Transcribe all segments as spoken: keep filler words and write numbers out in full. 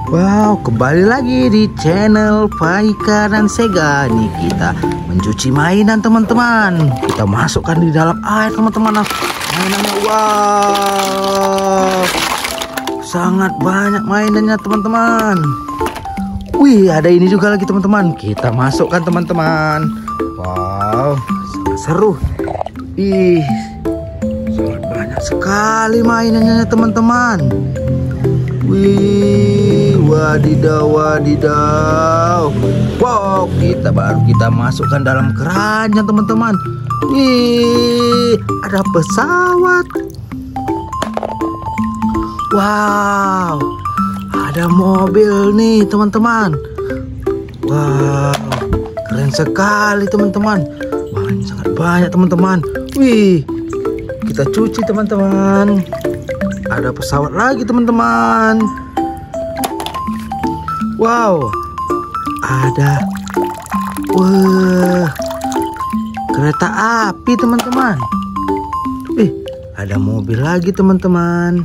Wow, kembali lagi di channel Faika dan Sega. Nih kita mencuci mainan teman-teman. Kita masukkan di dalam air teman-teman. Mainannya wow, sangat banyak mainannya teman-teman. Wih, ada ini juga lagi teman-teman. Kita masukkan teman-teman. Wow, sangat seru. Ih, sangat banyak sekali mainannya teman-teman. Wih, wadidaw, wadidaw. Wow, kita baru kita masukkan dalam keranjang teman-teman. Wih, ada pesawat. Wow, ada mobil nih teman-teman. Wow, keren sekali teman-teman. Banyak, sangat banyak teman-teman. Wih, kita cuci teman-teman. Ada pesawat lagi teman-teman. Wow, ada wah, kereta api teman-teman. Wih, ada mobil lagi teman-teman.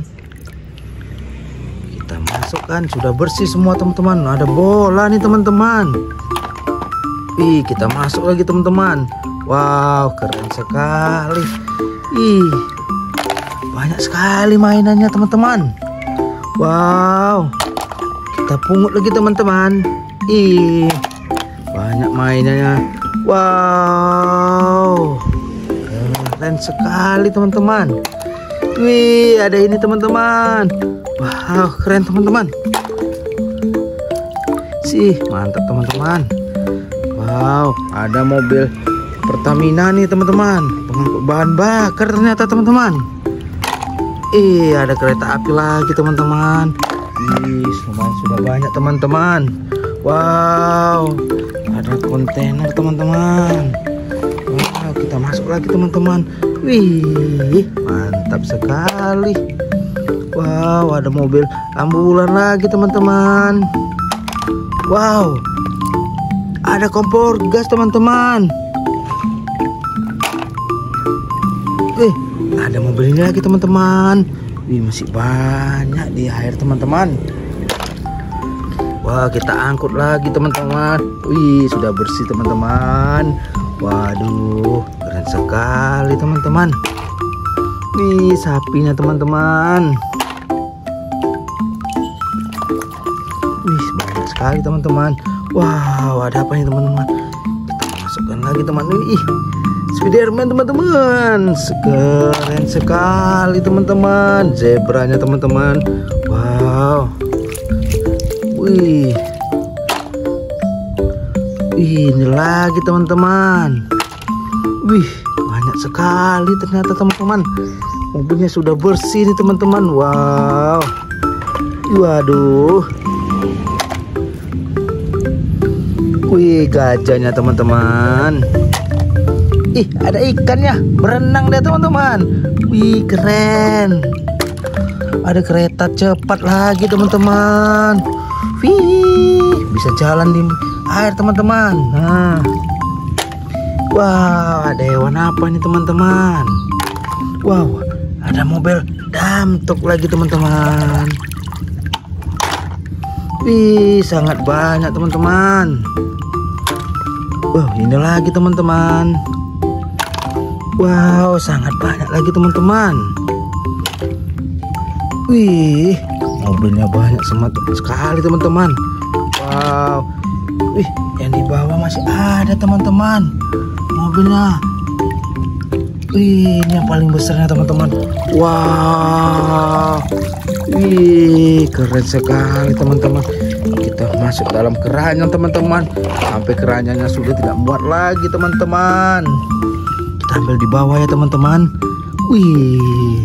Kita masukkan, sudah bersih semua teman-teman. Ada bola nih teman-teman. Wih, kita masuk lagi teman-teman. Wow, keren sekali. Ih, banyak sekali mainannya teman-teman. Wow, kita pungut lagi teman-teman. Ih, banyak mainannya. Wow, keren sekali teman-teman. Wih, ada ini teman-teman. Wow, keren teman-teman. Sih, mantap teman-teman. Wow, ada mobil Pertamina nih teman-teman, pengangkut bahan bakar ternyata teman-teman. Ih, ada kereta api lagi teman-teman. Ih, lumayan sudah banyak teman-teman. Wow, ada kontainer teman-teman. Wow, kita masuk lagi teman-teman. Wih, mantap sekali. Wow, ada mobil ambulan lagi teman-teman. Wow, ada kompor gas teman-teman. Wih, ada mobil ini lagi teman-teman. Wih, masih banyak di air teman-teman. Wah, kita angkut lagi teman-teman. Wih, sudah bersih teman-teman. Waduh, keren sekali teman-teman. Wih, sapinya teman-teman. Wih, banyak sekali teman-teman. Wow, ada apa nih teman-teman? Kita masukkan lagi teman. Wih, Spiderman teman-teman, keren sekali teman-teman. Zebranya teman-teman. Wow. Wih. Wih, ini lagi teman-teman. Wih, banyak sekali ternyata teman-teman. Mobilnya sudah bersih nih teman-teman. Wow. Waduh. Wih, gajahnya teman-teman. Ih, ada ikannya berenang deh teman-teman. Wih, keren. Ada kereta cepat lagi teman-teman. Wih, bisa jalan di air teman-teman. Nah, wow, ada hewan apa nih teman-teman? Wow, ada mobil damtok lagi teman-teman. Wih, sangat banyak teman-teman. Wow, ini lagi teman-teman. Wow, sangat banyak lagi teman-teman. Wih, mobilnya banyak sekali teman-teman. Wow. Wih, yang di bawah masih ada teman-teman mobilnya. Wih, ini yang paling besarnya teman-teman. Wow. Wih, keren sekali teman-teman. Kita masuk dalam keranjang teman-teman. Sampai keranjangnya sudah tidak muat lagi teman-teman. Kita ambil di bawah ya teman-teman. Wih,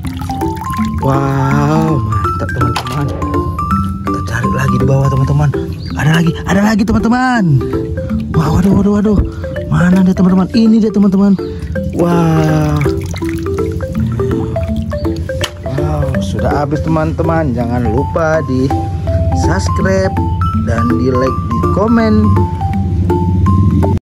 wow, mantap teman-teman. Kita cari lagi di bawah teman-teman. Ada lagi, ada lagi teman-teman. Wow, waduh, waduh, waduh. Mana dia teman-teman? Ini dia teman-teman. Wow, wow, sudah habis teman-teman. Jangan lupa di subscribe dan di like, di komen